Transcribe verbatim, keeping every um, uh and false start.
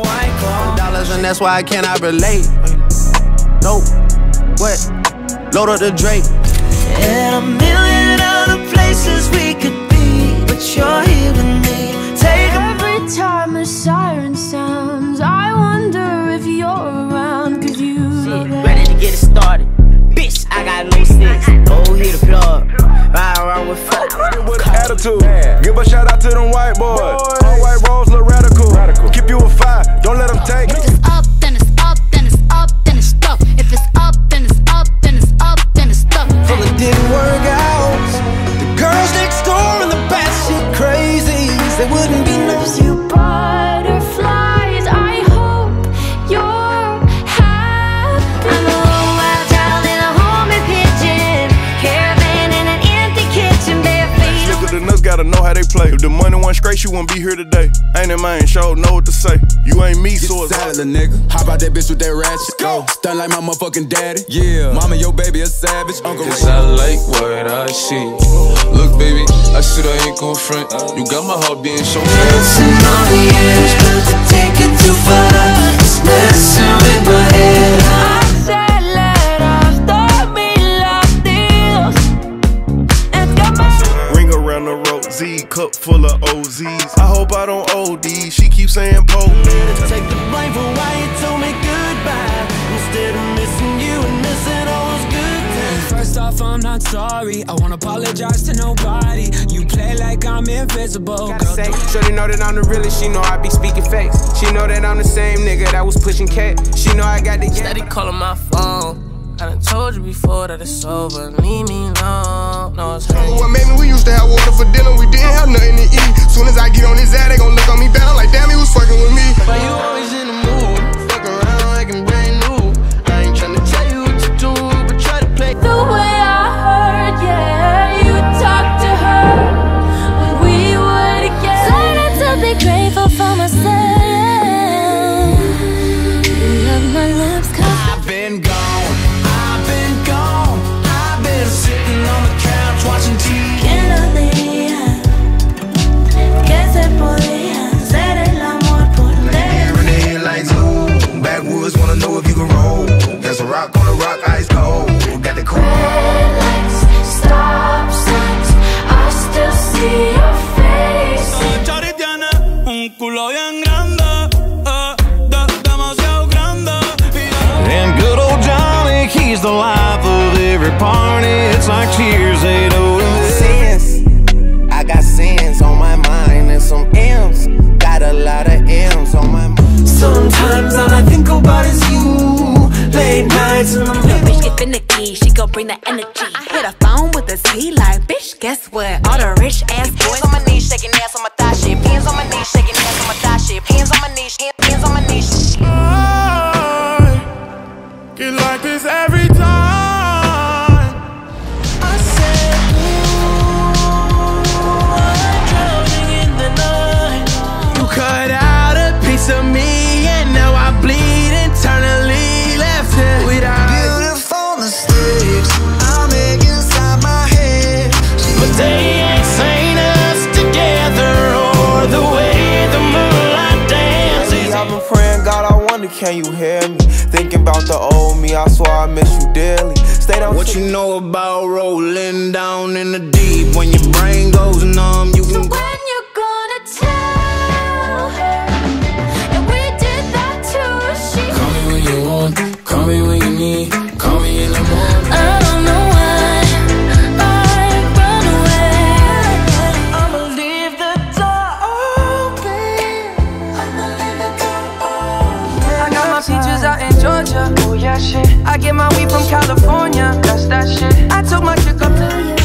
white claw. Dollars and that's why I cannot relate. Nope. What? Load up the Drake. In a million other places we could be, but you're here with me. Take every time a siren sounds, I wonder if you're around. Cause you shit, ready to get it started. Bitch, I got no sticks. Go hit the plug. Ride around with flowers. With an attitude. Give a shout out to them white boys. All white rolls look radical. radical. Keep you a five, don't let them take it. If it's up, then it's up, then it's up, then it's stuck. If it's up, then it's up, then it's up, then it's stuck. Well, it didn't work out. The girls next door and the batshit crazies, they wouldn't be no you butterflies. I hope you're happy. I'm a wild child in a homie pigeon, caravan in an empty kitchen, bare feet. Nigga, the nuts gotta know how they play. If the money wasn't straight, you wouldn't be here today. Ain't it, man? Sure know what to say. You ain't me, so it's silent, nigga. Hop out that bitch with that ratchet. Go. Stun like my motherfucking daddy. Yeah. Mama, your baby a savage. Uncle Cause I like what I see. Look, baby, I said I ain't gon' front. You got my heart being so dancing on the edge, but to take it too far, it's messing with my head. I said let us stop me like this. And got my ring around the road, Z cup full of O Zs. I hope I don't O D. She keeps saying po. Take the blame for why you told me goodbye, instead of missing you and missing all those good times. First off, I'm not sorry. I won't apologize to nobody. You play like I'm invisible. Gotta say, shorty know that I'm the realest. She know I be speaking facts. She know that I'm the same nigga that was pushing cat. She know I got the steady calling my phone. I done told you before that it's over. Leave me alone. No, it's hurting. What made me, we used to have water for dinner. We didn't have nothing to eat. Soon as I get on his ass, they gon' look on me down like damn, he was fucking with me. Why you always in the mood? Fuck around like I'm brand new. I ain't tryna tell you what to do, but try to play the way I heard, yeah. You talked to her when we were together. Learning to be grateful for myself. You love my lips, cause I've been gone. I've been gone. I've been sitting on the couch watching T V. Que no diría que se podía hacer el amor por dentro. Run the headlights, ooh. Backwoods wanna know if you can roll. There's a rock on the rock, ice cold. Got the cool. Red lights, stop signs, I still see your face. Chari tiene un culo bien grande, eh, de, demasiado grande. And good old Johnny, he's the life of every party. It's like cheers, they do. Sins, I got sins on my mind and some M's. Got a lot of M's on my mind. Sometimes all I think about is you. Late nights in the middle. Bitch get finicky, she gon' bring the energy. I hit a phone with a T like, bitch, guess what? All the rich ass boys on my knees, shaking ass on my thigh shit. Hands on my knees, shaking ass on my thigh shit. Hands on my knees, hands on my knees. I get like this every time. I said, ooh, I'm drowning in the night. You cut out a piece of me, and now I bleed internally. Left it without beautiful mistakes I make inside my head, but they ain't seen us together or the way the moonlight dances. I've been praying, God, I wonder, can you hear me? Thinking about the old me, I swear I miss you dearly. Stay down. What you know about rolling down in the deep? When your brain goes numb, you can. So when you gonna tell her that we did that too? She Call me when you want, call me when you need, call me in the morning. I don't know why I run away. I'ma leave the door open. I'ma leave the door open. I got my peaches out in Georgia. Oh yeah, shit. I get my weed from California. That's that shit. I took my chick up to